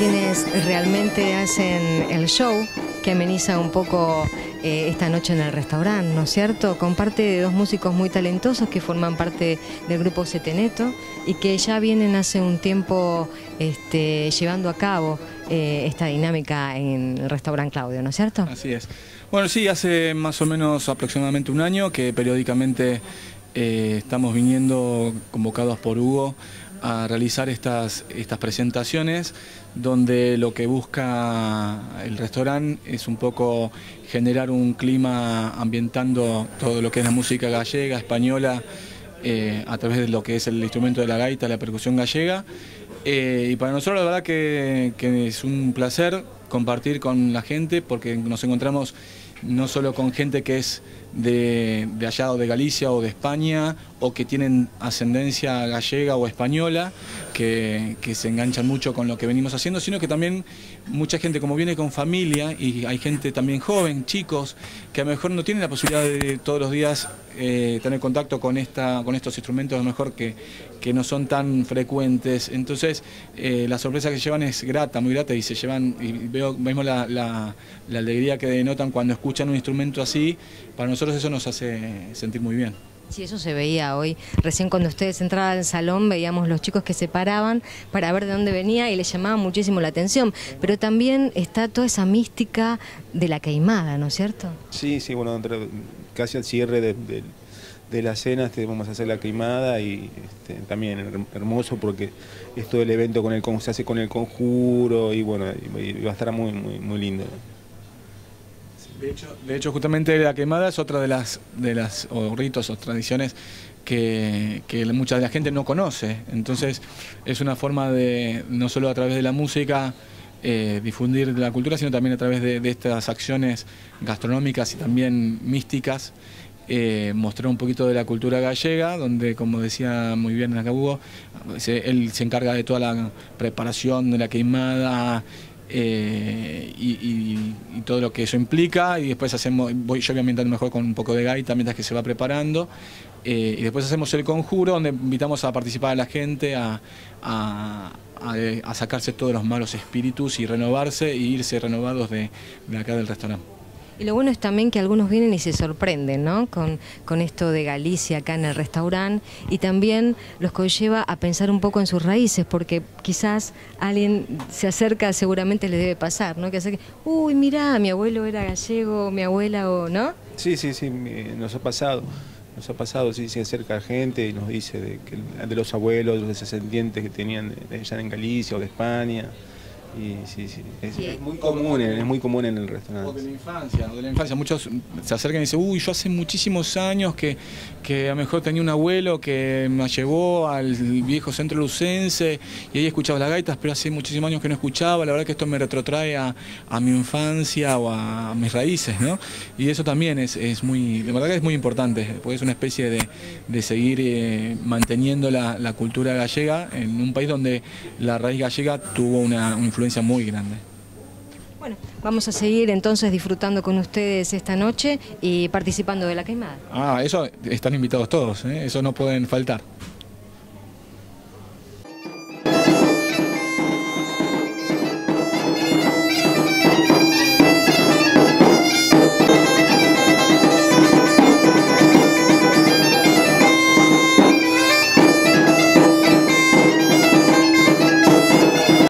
quienes realmente hacen el show que ameniza un poco esta noche en el restaurante, ¿no es cierto? Con parte de dos músicos muy talentosos que forman parte del grupo Seteneto y que ya vienen hace un tiempo llevando a cabo esta dinámica en el restaurante Claudio, ¿no es cierto? Así es. Bueno, sí, hace más o menos aproximadamente un año que periódicamente estamos viniendo convocados por Hugo a realizar estas presentaciones donde lo que busca el restaurante es un poco generar un clima ambientando todo lo que es la música gallega, española, a través de lo que es el instrumento de la gaita, la percusión gallega. Y para nosotros la verdad que es un placer compartir con la gente porque nos encontramos no solo con gente que es de allá o de Galicia o de España o que tienen ascendencia gallega o española, que se enganchan mucho con lo que venimos haciendo, sino que también mucha gente como viene con familia y hay gente también joven, chicos, que a lo mejor no tienen la posibilidad de todos los días tener contacto con estos instrumentos, a lo mejor que no son tan frecuentes. Entonces la sorpresa que llevan es grata, muy grata, y se llevan, y vemos la alegría que denotan cuando escuchan un instrumento así. Para nosotros eso nos hace sentir muy bien. Sí, eso se veía hoy. Recién cuando ustedes entraban al salón veíamos los chicos que se paraban para ver de dónde venía y les llamaba muchísimo la atención. Pero también está toda esa mística de la queimada, ¿no es cierto? Sí, sí, bueno, casi al cierre de la cena vamos a hacer la queimada y también hermoso porque es todo el evento se hace con el conjuro y bueno, y va a estar muy lindo. De hecho, justamente la quemada es otra de las ritos o tradiciones que mucha de la gente no conoce. Entonces es una forma de, no solo a través de la música, difundir la cultura, sino también a través de estas acciones gastronómicas y también místicas, mostrar un poquito de la cultura gallega, donde, como decía muy bien acá Hugo, él se encarga de toda la preparación de la queimada, y todo lo que eso implica, y después yo voy ambientando mejor con un poco de gaita mientras que se va preparando, y después hacemos el conjuro donde invitamos a participar a la gente a sacarse todos los malos espíritus y renovarse e irse renovados de acá del restaurante. Y lo bueno es también que algunos vienen y se sorprenden, ¿no? Con esto de Galicia acá en el restaurante, y también los conlleva a pensar un poco en sus raíces, porque quizás alguien se acerca, seguramente les debe pasar, ¿no? Que acerque, uy, mirá, mi abuelo era gallego, mi abuela, o ¿no? Sí, nos ha pasado, sí, se acerca gente y nos dice de los abuelos, los descendientes que tenían allá en Galicia o de España. Y sí, es muy común en el restaurante. O de la infancia, muchos se acercan y dicen, uy, yo hace muchísimos años que a lo mejor tenía un abuelo que me llevó al viejo centro lucense y ahí escuchaba las gaitas, pero hace muchísimos años que no escuchaba. La verdad que esto me retrotrae a mi infancia o a mis raíces, ¿no? Y eso también es de verdad que es muy importante, porque es una especie de seguir manteniendo la cultura gallega en un país donde la raíz gallega tuvo una influencia muy grande. Bueno, vamos a seguir entonces disfrutando con ustedes esta noche y participando de la queimada. Eso están invitados todos, ¿eh? Eso no pueden faltar.